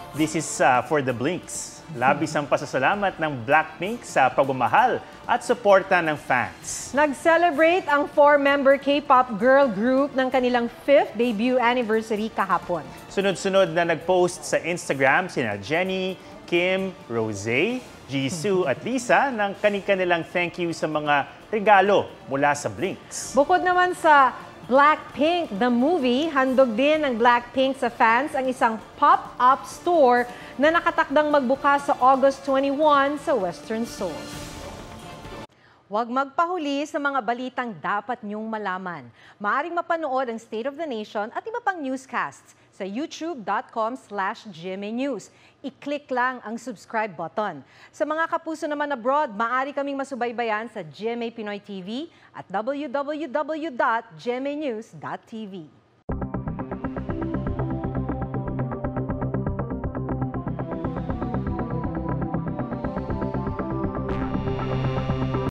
This is for the Blinks. Labis ang pasasalamat ng Blackpink sa pagmamahal at suporta ng fans. Nag-celebrate ang 4-member K-pop girl group ng kanilang 5th debut anniversary kahapon. Sunod-sunod na nag-post sa Instagram sina Jennie, Kim, Rosé, Jisoo at Lisa ng kanilang thank you sa mga regalo mula sa Blinks. Bukod naman sa Blackpink, the movie, handog din ng Blackpink sa fans ang isang pop-up store na nakatakdang magbukas sa August 21 sa Western Seoul. Huwag magpahuli sa mga balitang dapat niyong malaman. Maaaring mapanood ang State of the Nation at iba pang newscasts sa youtube.com/GMAnews. I-click lang ang subscribe button. Sa mga kapuso naman abroad, maaari kaming masubaybayan sa GMA Pinoy TV at www.gmanews.tv.